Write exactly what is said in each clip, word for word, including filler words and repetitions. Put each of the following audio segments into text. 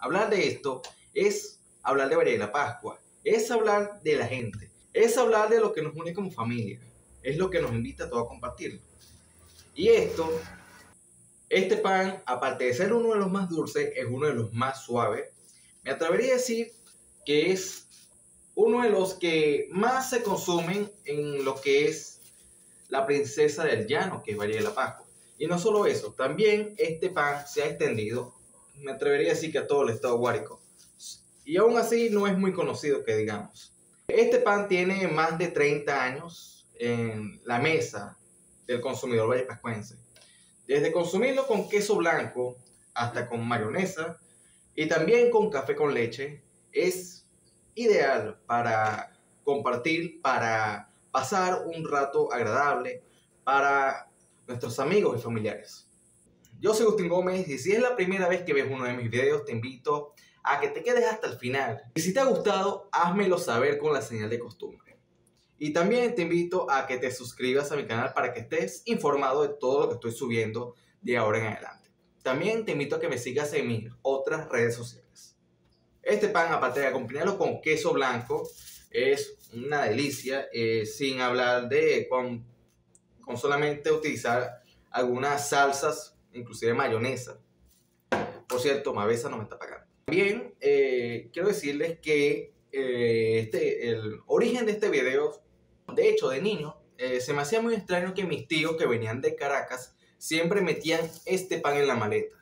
Hablar de esto es hablar de María de la Pascua, es hablar de la gente, es hablar de lo que nos une como familia, es lo que nos invita a todos a compartir. Y esto, este pan, aparte de ser uno de los más dulces, es uno de los más suaves. Me atrevería a decir que es uno de los que más se consumen en lo que es la princesa del llano, que es María de la Pascua. Y no solo eso, también este pan se ha extendido, me atrevería a decir que a todo el estado Guárico. Y aún así no es muy conocido, que digamos. Este pan tiene más de treinta años en la mesa del consumidor vallepascuense. Desde consumirlo con queso blanco hasta con mayonesa y también con café con leche, es ideal para compartir, para pasar un rato agradable para nuestros amigos y familiares. Yo soy Agustín Gómez y si es la primera vez que ves uno de mis videos, te invito a que te quedes hasta el final. Y si te ha gustado, házmelo saber con la señal de costumbre. Y también te invito a que te suscribas a mi canal para que estés informado de todo lo que estoy subiendo de ahora en adelante. También te invito a que me sigas en mis otras redes sociales. Este pan, aparte de acompañarlo con queso blanco, es una delicia, eh, sin hablar de con, con solamente utilizar algunas salsas, inclusive mayonesa. Por cierto, Mavesa no me está pagando. También eh, quiero decirles que eh, este, el origen de este video, de hecho de niño, eh, se me hacía muy extraño que mis tíos que venían de Caracas siempre metían este pan en la maleta.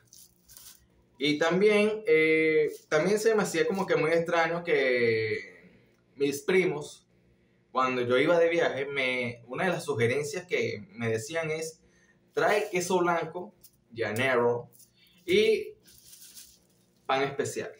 Y también, eh, también se me hacía como que muy extraño que mis primos, cuando yo iba de viaje, me, una de las sugerencias que me decían es: trae queso blanco, llanero y pan especial.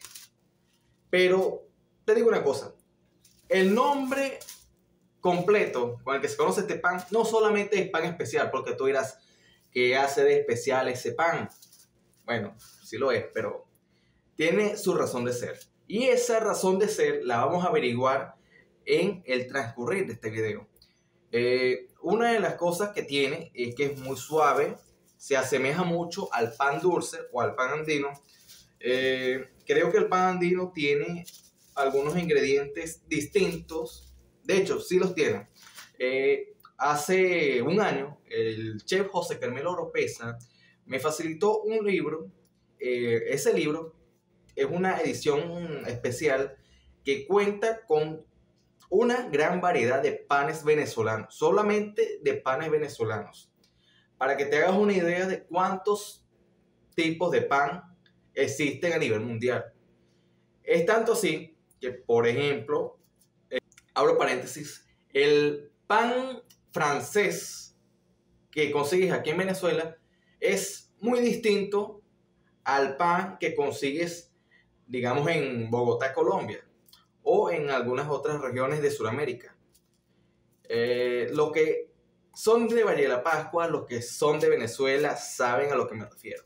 Pero te digo una cosa, el nombre completo con el que se conoce este pan no solamente es pan especial, porque tú dirás, ¿qué hace de especial ese pan? Bueno, sí lo es, pero tiene su razón de ser. Y esa razón de ser la vamos a averiguar en el transcurrir de este video. Eh, una de las cosas que tiene es que es muy suave, se asemeja mucho al pan dulce o al pan andino. Eh, creo que el pan andino tiene algunos ingredientes distintos, de hecho sí los tiene. Eh, hace un año el chef José Carmelo Oropesa me facilitó un libro. Eh, ese libro es una edición especial que cuenta con una gran variedad de panes venezolanos, solamente de panes venezolanos, para que te hagas una idea de cuántos tipos de pan existen a nivel mundial. Es tanto así que, por ejemplo, eh, abro paréntesis, el pan francés que consigues aquí en Venezuela es muy distinto al pan que consigues, digamos, en Bogotá, Colombia, o en algunas otras regiones de Sudamérica. Eh, lo que son de Valle de la Pascua, los que son de Venezuela, saben a lo que me refiero.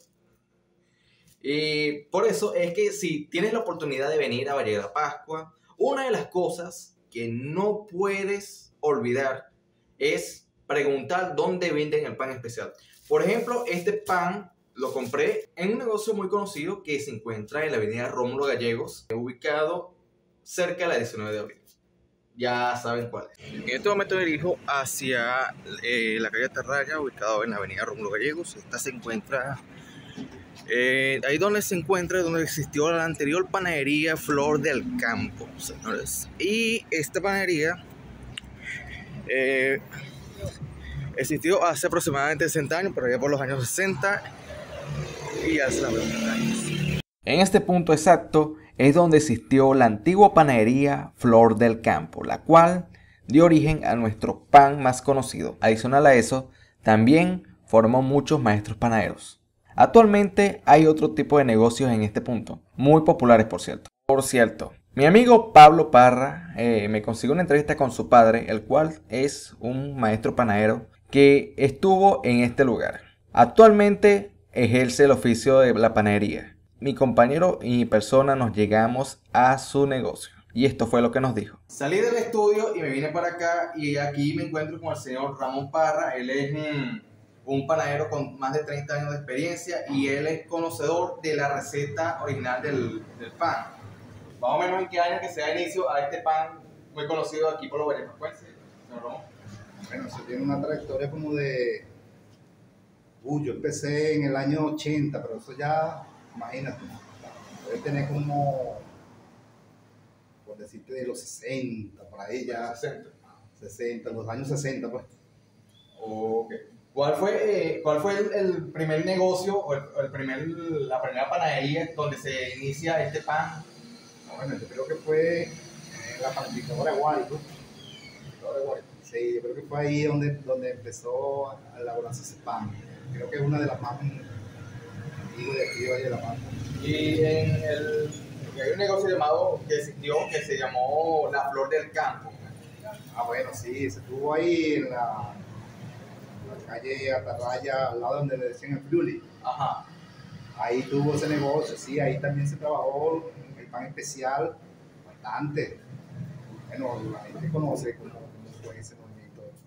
Y por eso es que si tienes la oportunidad de venir a Valle de la Pascua, una de las cosas que no puedes olvidar es preguntar dónde venden el pan especial. Por ejemplo, este pan lo compré en un negocio muy conocido que se encuentra en la avenida Rómulo Gallegos, ubicado cerca de la diecinueve de abril. Ya saben cuál es. En este momento me dirijo hacia eh, la calle Atarraya, ubicado en la avenida Rómulo Gallegos. Esta se encuentra eh, ahí donde se encuentra, donde existió la anterior panadería Flor del Campo, señores. Y esta panadería eh, existió hace aproximadamente sesenta años, pero ya por los años sesenta. Y hace la años. En este punto exacto es donde existió la antigua panadería Flor del Campo, la cual dio origen a nuestro pan más conocido. Adicional a eso, también formó muchos maestros panaderos. Actualmente hay otro tipo de negocios en este punto, muy populares por cierto. Por cierto, mi amigo Pablo Parra eh, me consiguió una entrevista con su padre, el cual es un maestro panadero que estuvo en este lugar. Actualmente ejerce el oficio de la panadería. Mi compañero y mi persona nos llegamos a su negocio. Y esto fue lo que nos dijo. Salí del estudio y me vine para acá y aquí me encuentro con el señor Ramón Parra. Él es mmm, un panadero con más de treinta años de experiencia y él es conocedor de la receta original del, del pan. Más o menos en qué año que se da inicio a este pan muy conocido aquí por los vallenacuenses, señor Ramón. Bueno, eso tiene una trayectoria como de... Uy, yo empecé en el año ochenta, pero eso ya, imagínate, debe tener como, por decirte, de los sesenta, por ahí ya. sesenta. sesenta, los años sesenta, pues. Okay. ¿Cuál fue, eh, cuál fue el, el primer negocio o el, el primer, la primera panadería donde se inicia este pan? Bueno, yo creo que fue en la panificadora de Guárico. Sí, yo creo que fue ahí donde, donde empezó a elaborarse ese pan. Creo que es una de las más antiguas de aquí de Valle de la Mata. Y en el, hay un negocio llamado que existió que se llamó La Flor del Campo. Ah, bueno, sí, se estuvo ahí en la, la calle Atarraya, al lado donde le decían el Fluli. Ajá. Ahí tuvo ese negocio, sí, ahí también se trabajó el pan especial bastante. Bueno, la gente conoce cómo, cómo fue ese movimiento.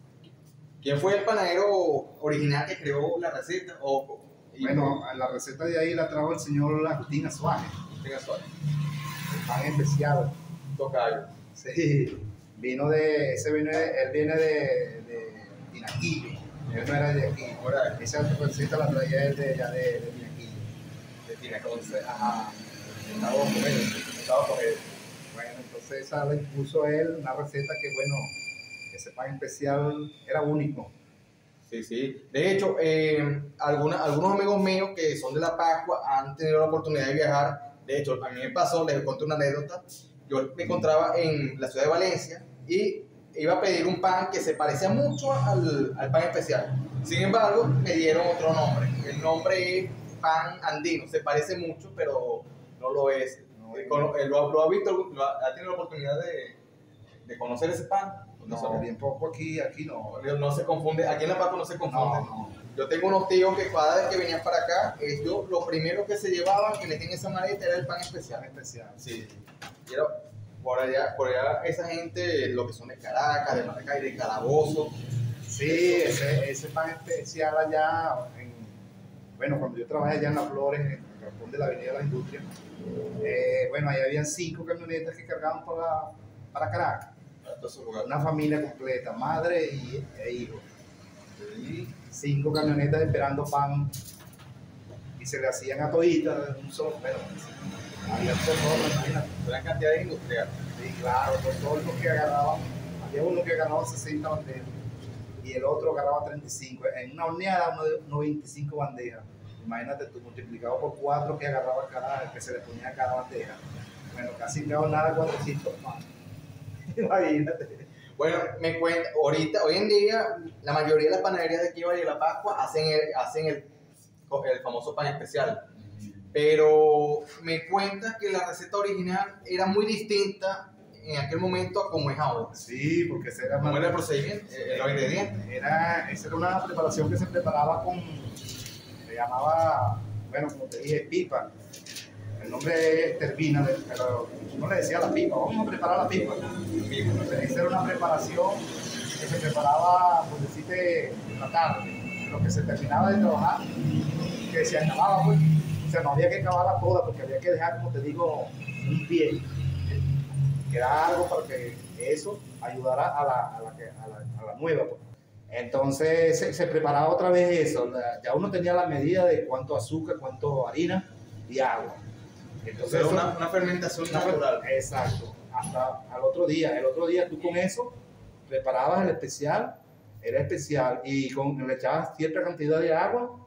¿Quién fue el panadero original que creó la receta? O, bueno, la receta de ahí la trajo el señor Agustín Azuane. Agustín Azuane. El pan especial. Tocayo. Sí, vino de, ese vino de, él viene de, de Tinaquillo. Él no era de aquí. Ahora, esa receta la traía él de allá de, de Tinaquillo. De Tinaquillo. Entonces, ajá. Estaba con él. Estaba con él. Bueno, entonces esa la impuso él, una receta que, bueno, ese pan especial era único. Sí, sí. De hecho, eh, alguna, algunos amigos míos que son de La Pascua han tenido la oportunidad de viajar. De hecho, a mí me pasó, les conté una anécdota. Yo me encontraba en la ciudad de Valencia y iba a pedir un pan que se parecía mucho al, al pan especial. Sin embargo, me dieron otro nombre. El nombre es pan andino. Se parece mucho, pero no lo es. No, ¿Lo, lo, lo ha visto? Lo ha, ¿Ha tenido la oportunidad de, de conocer ese pan? No, no bien poco aquí, aquí no. No se confunde, aquí en La Pascua no se confunde. No, no. Yo tengo unos tíos que cada vez que venían para acá, ellos lo primero que se llevaban, que les en esa maleta, era el pan especial. Pan especial. Sí. Y era por allá, por allá esa gente, lo que son de Caracas, de Maracay, de Calabozo. Sí, ese, ese pan especial allá, en, bueno, cuando yo trabajé allá en Las Flores, en el cantón de la Avenida de la Industria, eh, bueno, ahí habían cinco camionetas que cargaban para, para Caracas. Una familia completa, madre y, e hijos. Y cinco camionetas esperando pan y se le hacían a toditas un solo, pero había todo, imagínate. Gran cantidad de industriales. Sí, claro, por todos los que agarraban, había uno que agarraba sesenta bandejas y el otro agarraba treinta y cinco. En una horneada, uno veinticinco bandejas. Imagínate tú, multiplicado por cuatro que agarraba cada, que se le ponía a cada bandeja. Bueno, casi no nada, cuatrocientos más. Imagínate. Bueno, me cuenta, ahorita, hoy en día, la mayoría de las panaderías de aquí de Valle de la Pascua hacen el, hacen el, el famoso pan especial. Pero me cuenta que la receta original era muy distinta en aquel momento a como es ahora. Sí, porque ese era más... ¿Cómo era el procedimiento? Eh, los ingredientes. Era, esa era una preparación que se preparaba con, se llamaba, bueno, como te dije, pipa. El nombre es termina, pero uno le decía la pipa, vamos a preparar la pipa. Entonces, esa era una preparación que se preparaba, por decirte, en la tarde, lo que se terminaba de trabajar, que se acababa, pues. O sea, no había que acabarla toda porque había que dejar, como te digo, un pie. Que era algo para que eso ayudara a la, a la, a la, a la nueva. Pues. Entonces se, se preparaba otra vez eso. Ya uno tenía la medida de cuánto azúcar, cuánto harina y agua. Entonces, era una, una fermentación una, natural. Exacto. Hasta al otro día. El otro día tú con eso preparabas el especial, era especial, y con, le echabas cierta cantidad de agua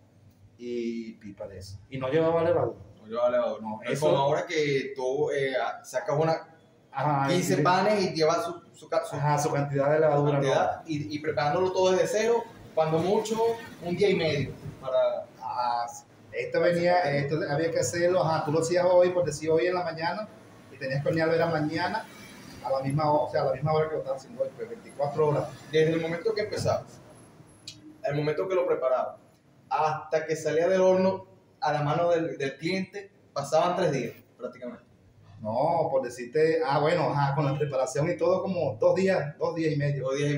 y pipa de eso. Y no llevaba levadura. No llevaba levadura. No, es eso, como ahora que tú eh, sacas una ajá, quince sí, panes y llevas su, su, su, ajá, su cantidad de levadura. Cantidad, no. y, y preparándolo todo desde cero, cuando mucho, un día y medio. Para... Ajá. Esto venía, esto había que hacerlo, ajá, tú lo hacías hoy, por decir hoy en la mañana, y tenías que hornearlo era mañana, a la misma hora, o sea, a la misma hora que lo estabas haciendo hoy, pues veinticuatro horas. Desde el momento que empezabas, el momento que lo preparabas, hasta que salía del horno a la mano del, del cliente, pasaban tres días, prácticamente. No, por decirte, ah, bueno, ajá, con la preparación y todo, como dos días, dos días y medio. Dos días y medio.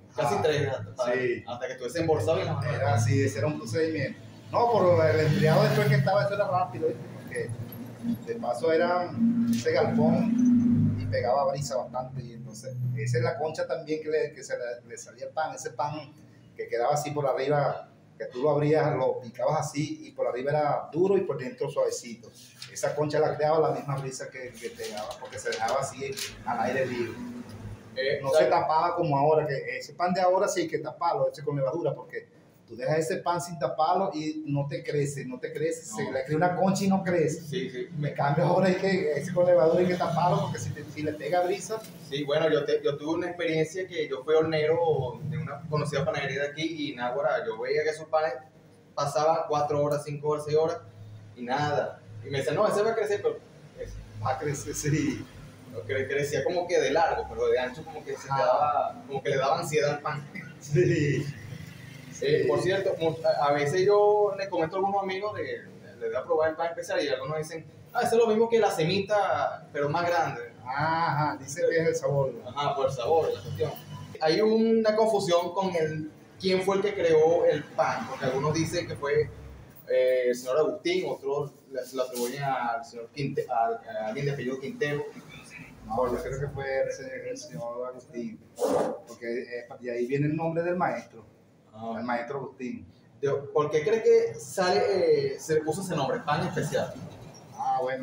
Casi Ah, tres, hasta, sí. hasta que estuviese embolsado y la mano. Era así, ese era un procedimiento. No, por el enfriado después que estaba, eso era rápido, ¿viste? Porque de paso era ese galpón y pegaba brisa bastante. Y entonces, esa es la concha también que le, que se le, le salía el pan, ese pan que quedaba así por arriba, que tú lo abrías, lo picabas así y por arriba era duro y por dentro suavecito. Esa concha la creaba la misma brisa que, que pegaba, porque se dejaba así al aire libre. Eh, No se tapaba como ahora, que ese pan de ahora sí hay que taparlo, ese con levadura, porque tú dejas ese pan sin taparlo y no te crece, no te crece, No. se le crea una concha y no crece. Sí, sí. Me cambio ahora, hay que, ese con levadura hay que taparlo, porque si, te, si le pega brisa, Sí, bueno, yo, te, yo tuve una experiencia que yo fui hornero de una conocida panadería de aquí y náguara, yo veía que esos panes pasaban cuatro horas, cinco horas, seis horas y nada. Y me decían, no, ese va a crecer, pero ese va a crecer, sí. cre- crecía como que de largo, pero de ancho como que se Ajá. quedaba, como que le daba ansiedad al pan. Sí. Eh, por cierto, mu- a a veces yo le comento a algunos amigos, de, de- les doy a probar el pan especial y algunos dicen, ah, eso es lo mismo que la semita, pero más grande. Ajá, dice que es el sabor. Ajá, por el sabor, la cuestión. Hay una confusión con el quién fue el que creó el pan, porque algunos dicen que fue eh, el señor Agustín, otros le- se lo atribuyen al señor Quinte, al- a alguien de apellido Quintero. No, yo creo que fue el, el señor Agustín, porque eh, de ahí viene el nombre del maestro, el maestro Agustín. De- ¿Por qué cree que sale, eh, se le puso ese nombre, pan especial? Ah, bueno,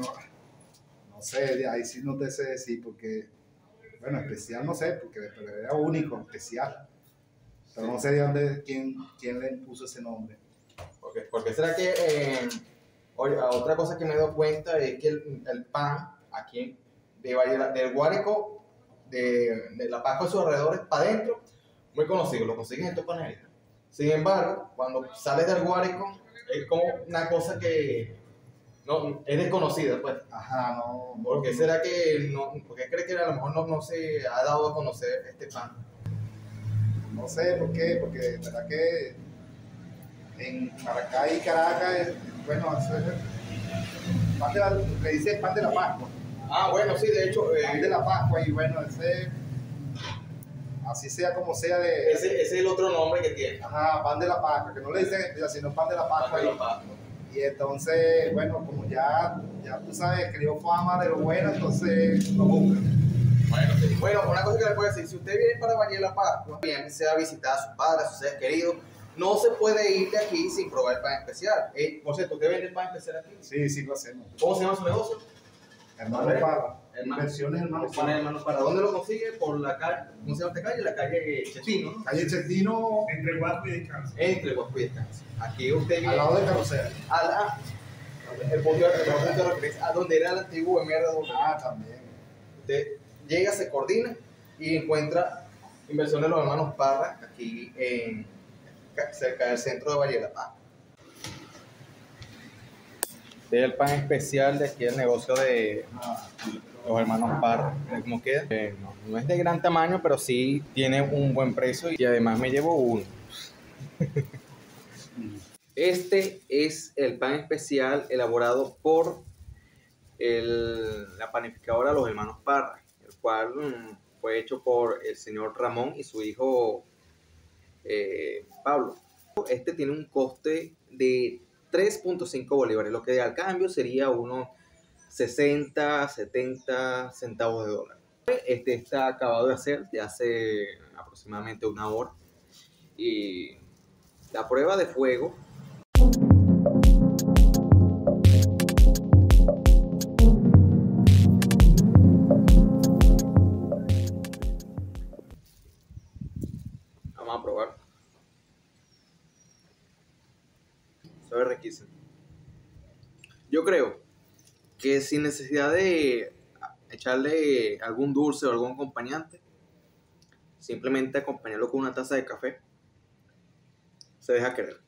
no sé, de ahí sí no te sé decir, porque, bueno, especial no sé, porque pero era único, especial. Pero no sé de dónde, quién, quién le puso ese nombre. Porque, porque será que, eh, oye, otra cosa que me he dado cuenta es que el, el pan aquí de Valle, del Guárico, de, de La Pascua y sus alrededores, para adentro, muy conocido, lo consigues en tu panadería. Sin embargo, cuando sales del Guárico, es como una cosa que no, es desconocida, pues. Ajá, no. ¿Por qué será que no, por qué cree que a lo mejor no, no se ha dado a conocer este pan? No sé por qué, porque de verdad que en Maracay y Caracas, es, bueno, es, es, pan de la, le dice pan de la Pascua. Ah, bueno, sí, de hecho, eh, Pan de la Pascua, y bueno, ese, así sea como sea de. ese, ese es el otro nombre que tiene. Ajá, pan de la Pascua, que no le dicen especial, sino pan de la Pascua. Pan de la y- Pascua. Y entonces, bueno, como ya, ya tú sabes, creó fama de lo bueno, entonces lo buscan. Bueno, sí. Bueno, una cosa que le puedo decir, si usted viene para Valle de la Pascua, bien sea a visitar a sus padres, a sus seres queridos, no se puede ir de aquí sin probar el pan especial. Eh, por cierto, ¿usted vende el pan especial aquí? Sí, sí lo hacemos. ¿Cómo se llama su negocio? Hermano Vale. Parra. Hermano. Inversiones Hermano Inversiones Parra. Hermanos Parra. ¿Dónde lo consigue? Por la calle, ¿cómo se llama esta calle? La calle Chetino, ¿no? Calle Chetino, Entre Guasco y Descanso. Entre Guasco y Descanso. Aquí usted viene al lado de Carrocera. a la, el punto de, el punto de referencia, a donde era el antiguo M R W. Ah, también. Usted llega, se coordina y encuentra Inversiones de los Hermanos Parra aquí en, cerca del centro de Valle de la Paz. Este es el pan especial de aquí del negocio de los hermanos Parra. Mira cómo queda. Eh, no, no es de gran tamaño, pero sí tiene un buen precio y además me llevo uno. Este es el pan especial elaborado por el- la panificadora Los Hermanos Parra, el cual mm, fue hecho por el señor Ramón y su hijo eh, Pablo. Este tiene un coste de tres punto cinco bolívares, lo que al cambio sería unos sesenta, setenta centavos de dólar. Este está acabado de hacer de hace aproximadamente una hora y la prueba de fuego. Vamos a probar. Sabe riquísimo. Yo creo que sin necesidad de echarle algún dulce o algún acompañante, simplemente acompañarlo con una taza de café, se deja querer.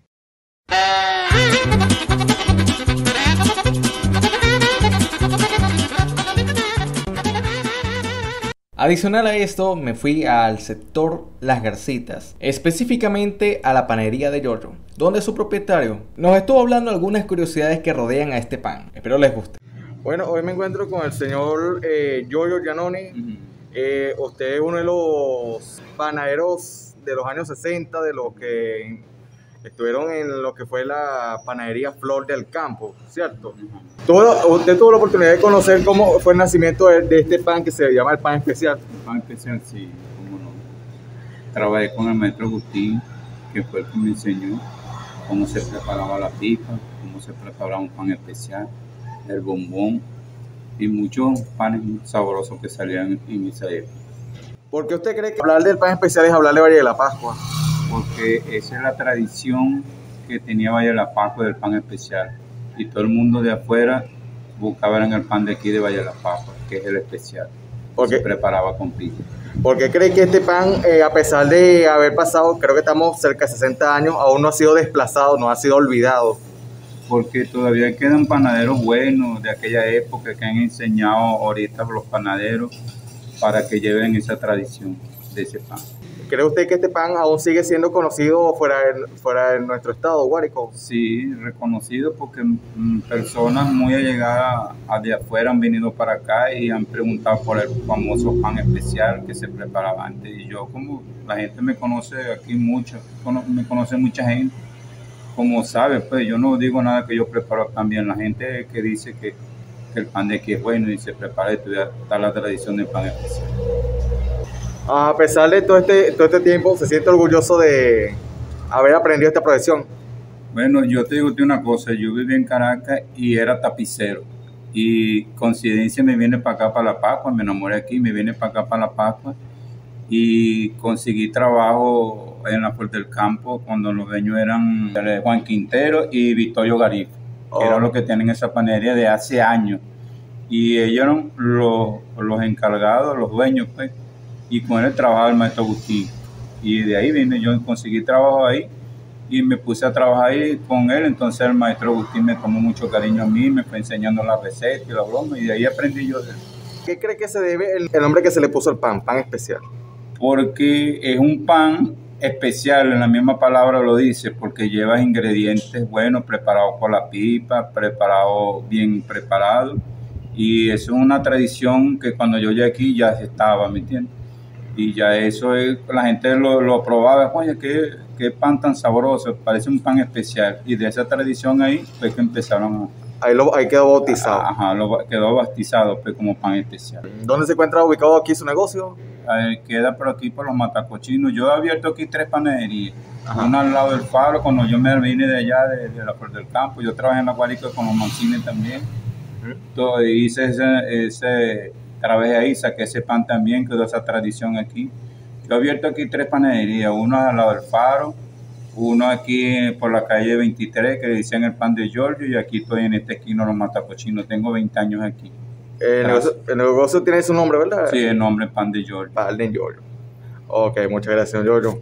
Adicional a esto, me fui al sector Las Garcitas, específicamente a la panadería de Yoyo, donde su propietario nos estuvo hablando algunas curiosidades que rodean a este pan. Espero les guste. Bueno, hoy me encuentro con el señor eh, Yoyo Giannoni, Eh, usted es uno de los panaderos de los años sesenta, de los que estuvieron en lo que fue la panadería Flor del Campo, ¿cierto? Todo, usted tuvo la oportunidad de conocer cómo fue el nacimiento de, de este pan que se llama el pan especial. El pan especial, sí, cómo no. Trabajé con el maestro Agustín, que fue el que me enseñó cómo se preparaba la pipa, cómo se preparaba un pan especial, el bombón y muchos panes sabrosos que salían en esa época. ¿Por qué usted cree que hablar del pan especial es hablar de Valle de la Pascua? Porque esa es la tradición que tenía Valle de la Pascua del pan especial. Y todo el mundo de afuera buscaba en el pan de aquí de Valle de la Pascua, que es el especial. Porque se preparaba con pipa. ¿Por qué cree que este pan, eh, a pesar de haber pasado, creo que estamos cerca de sesenta años, aún no ha sido desplazado, no ha sido olvidado? Porque todavía quedan panaderos buenos de aquella época que han enseñado ahorita a los panaderos para que lleven esa tradición de ese pan. ¿Cree usted que este pan aún sigue siendo conocido fuera de, fuera de nuestro estado, Guárico? Sí, reconocido porque mm, personas muy allegadas de afuera han venido para acá y han preguntado por el famoso pan especial que se preparaba antes. Y yo, como la gente me conoce aquí mucho, me conoce mucha gente, como sabe, pues yo no digo nada que yo preparo también. La gente que dice que, que el pan de aquí es bueno y se prepara, y está la tradición del pan especial. A pesar de todo este, todo este tiempo, ¿se siente orgulloso de haber aprendido esta profesión? Bueno, yo te digo una cosa, yo viví en Caracas y era tapicero. Y coincidencia me viene para acá, para La Pascua, me enamoré aquí, me viene para acá, para La Pascua. Y conseguí trabajo en la Flor del Campo cuando los dueños eran Juan Quintero y Victorio Garifo, oh. que eran los que tienen esa panadería de hace años. Y ellos eran los, los encargados, los dueños, pues. Y con él trabajaba el maestro Agustín. Y de ahí vine, yo conseguí trabajo ahí y me puse a trabajar ahí con él. Entonces el maestro Agustín me tomó mucho cariño a mí, me fue enseñando la receta y la broma, y de ahí aprendí yo de él. ¿Qué cree que se debe el, el nombre que se le puso al pan, pan especial? Porque es un pan especial, en la misma palabra lo dice, porque lleva ingredientes buenos, preparados por la pipa, preparados bien preparados. Y eso es una tradición que cuando yo llegué aquí ya estaba, ¿me entiendes? Y ya eso es, la gente lo, lo probaba, oye, qué, qué pan tan sabroso, parece un pan especial. Y de esa tradición ahí fue que empezaron a... Ahí, lo, ahí quedó bautizado. A, ajá, lo, quedó bautizado pues, como pan especial. ¿Dónde se encuentra ubicado aquí su negocio? Ahí queda por aquí, por los Matacochinos. Yo he abierto aquí tres panaderías. Ajá. Una al lado del Faro, cuando yo me vine de allá, de, de la Flor del Campo. Yo trabajé en la Guárico con los Mancines también. Todo, hice ese... ese trabajé ahí, saqué ese pan también, quedó esa tradición aquí. Yo he abierto aquí tres panaderías, uno al lado del Faro, uno aquí por la calle veintitrés, que dicen el pan de Giorgio, y aquí estoy en este esquino, los Matacochinos. Tengo veinte años aquí. El negocio, el negocio tiene su nombre, ¿verdad? Sí, el nombre Pan de Giorgio. Pan de Giorgio. Ok, muchas gracias, Giorgio.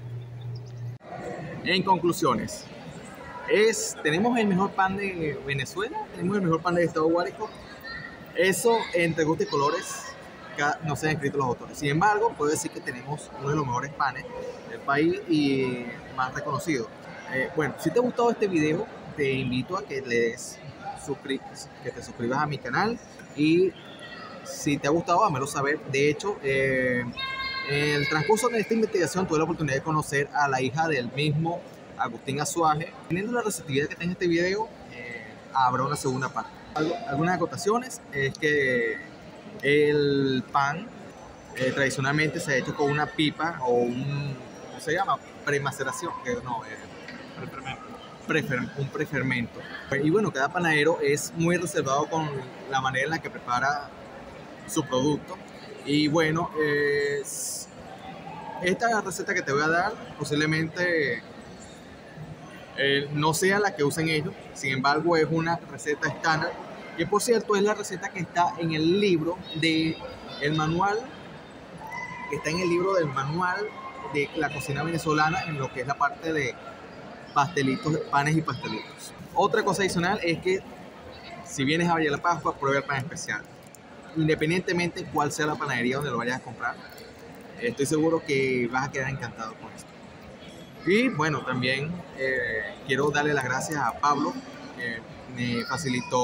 En conclusiones, es, tenemos el mejor pan de Venezuela, tenemos el mejor pan del estado Guárico. Eso, entre gusto y colores, no se han escrito los autores. Sin embargo, puedo decir que tenemos uno de los mejores panes del país y más reconocido. Eh, bueno, si te ha gustado este video, te invito a que, les suscri que te suscribas a mi canal. Y si te ha gustado, házmelo saber. De hecho, eh, en el transcurso de esta investigación tuve la oportunidad de conocer a la hija del mismo Agustín Azuaje. Teniendo la receptividad que está en este video, eh, habrá una segunda parte. Algunas acotaciones es que el pan eh, tradicionalmente se ha hecho con una pipa o un, ¿cómo se llama? Premaceración, que no, eh, prefer, un prefermento. Y bueno, cada panadero es muy reservado con la manera en la que prepara su producto. Y bueno, eh, esta receta que te voy a dar posiblemente Eh, no sea la que usen ellos, sin embargo es una receta estándar, que por cierto es la receta que está en el libro de el manual que está en el libro del manual de la cocina venezolana, en lo que es la parte de pastelitos, panes y pastelitos. Otra cosa adicional es que si vienes a Valle de la Pascua, prueba el pan especial, independientemente cuál sea la panadería donde lo vayas a comprar. Estoy seguro que vas a quedar encantado con esto. Y bueno, también eh, quiero darle las gracias a Pablo, que me facilitó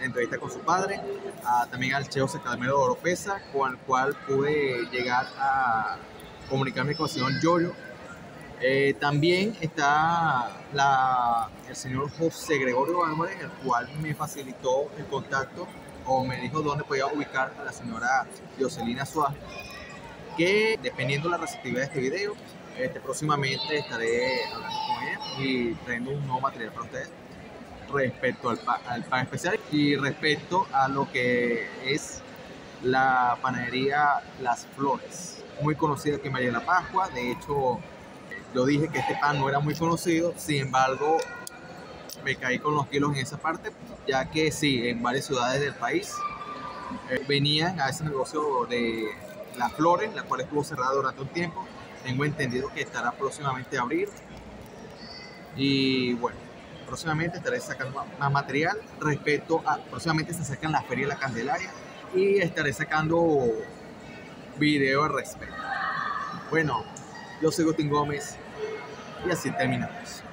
la entrevista con su padre, a, también al Cheo Carmelo Oropesa, con el cual pude llegar a comunicarme con el señor Yoyo. Eh, también está la, el señor José Gregorio Álvarez, el cual me facilitó el contacto o me dijo dónde podía ubicar a la señora Jocelina Suárez, que dependiendo de la receptividad de este video, este, próximamente estaré hablando con ella y trayendo un nuevo material para ustedes respecto al, pa al pan especial y respecto a lo que es la panadería Las Flores, muy conocida aquí en Valle de la Pascua. De hecho, yo dije que este pan no era muy conocido, sin embargo, me caí con los kilos en esa parte, ya que sí, en varias ciudades del país eh, venían a ese negocio de Las Flores, la cual estuvo cerrada durante un tiempo. Tengo entendido que estará próximamente a abrir. Y bueno, próximamente estaré sacando más material respecto a, próximamente se acerca la Feria de la Candelaria y estaré sacando video al respecto. Bueno, yo soy Agustín Gómez y así terminamos.